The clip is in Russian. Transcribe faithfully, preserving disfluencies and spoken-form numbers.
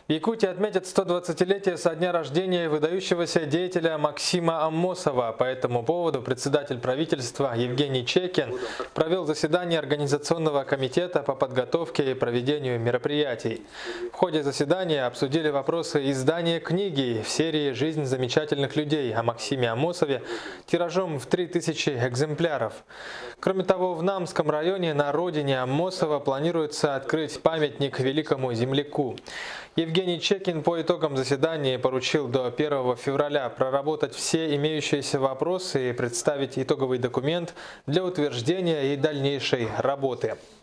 В Якутии отметят сто двадцатилетие со дня рождения выдающегося деятеля Максима Аммосова. По этому поводу председатель правительства Евгений Чекин провел заседание Организационного комитета по подготовке и проведению мероприятий. В ходе заседания обсудили вопросы издания книги в серии «Жизнь замечательных людей» о Максиме Аммосове тиражом в три тысячи экземпляров. Кроме того, в Намском районе на родине Аммосова планируется открыть памятник великому земляку. Евгений Чекин по итогам заседания поручил до первого февраля проработать все имеющиеся вопросы и представить итоговый документ для утверждения и дальнейшей работы.